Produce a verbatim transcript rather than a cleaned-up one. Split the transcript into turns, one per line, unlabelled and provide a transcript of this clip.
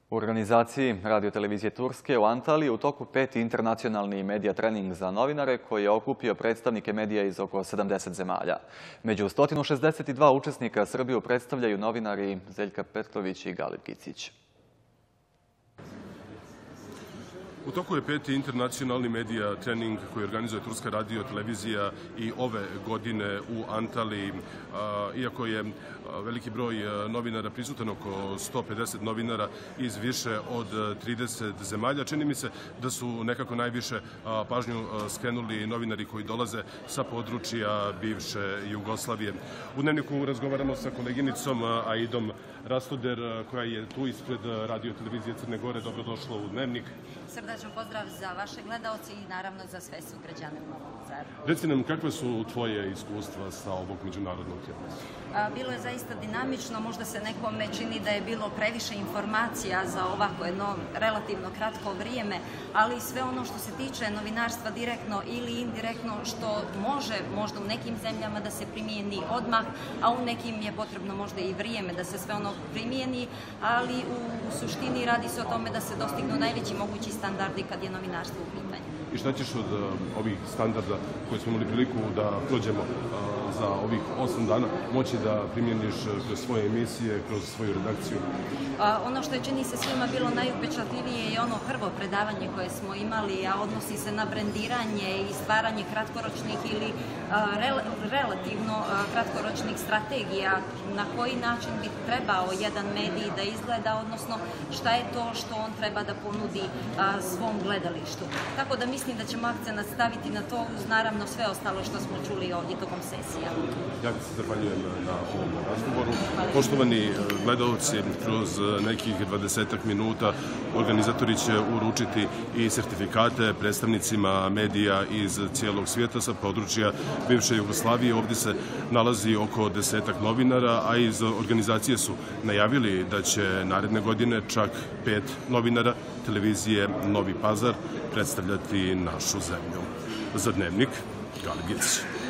U organizaciji Radio-televizije Turske u Antaliji u toku peti internacionalni medija trening za novinare koji je okupio predstavnike medija iz oko sedamdeset zemalja. Među sto šezdeset dva učesnika Srbiju predstavljaju novinari Zeljka Petrović i Galeb Gicić.
U toku je peti internacionalni medija trening koji organizuje Turska radio-televizija i ove godine u Antaliji. Iako je veliki broj novinara prisutan, oko sto pedeset novinara iz više od trideset zemalja, čini mi se da su nekako najviše pažnju skrenuli novinari koji dolaze sa područja bivše Jugoslavije. U Dnevniku razgovaramo sa koleginicom Aidom Rastoder, koja je tu ispred radio-televizije Crne Gore. Dobrodošla u Dnevnik.
Srdačan pozdrav za vaše gledaoce i naravno za sve sugrađane u Novom Pazaru.
Reci nam, kakve su tvoje iskustva sa ovog međunarodnog tijela?
Bilo je zaista dinamično, možda se nekome čini da je bilo previše informacija za ovako jedno relativno kratko vrijeme, ali sve ono što se tiče novinarstva direktno ili indirektno, što može možda u nekim zemljama da se primijeni odmah, a u nekim je potrebno možda i vrijeme da se sve ono primijeni, ali u suštini radi se o tome da se dostignu najveći mogući standardi kad je novinarstvo u pitanju.
I šta ćeš od ovih standarda koje smo imali priliku da prođemo za ovih osam dana moći da primjeniš kroz svoje emisije, kroz svoju redakciju?
Ono što je, čini se, svima bilo najupečatljivije je ono prvo predavanje koje smo imali, a odnosi se na brendiranje i stvaranje kratkoročnih ili relativno kratkoročnih strategija, na koji način bi trebao jedan medij da izgleda, odnosno šta je to što on treba da ponudi svom gledalištu. Tako da mislim da ćemo akcenat staviti na to, uz naravno sve ostalo što smo čuli ovdje tokom sesija.
Ja se zahvaljujem na ovom razgovoru. Poštovani gledalci, kroz nekih dvadesetak minuta organizatori će uručiti i sertifikate predstavnicima medija iz cijelog svijeta sa područja bivše Jugoslavije. Ovdje se nalazi oko desetak novinara, a iz organizacije su najavili da će naredne godine čak pet novinara televizije Novi Pazar predstavljati našu zemlju. Za Dnevnik, Galeb Gicić.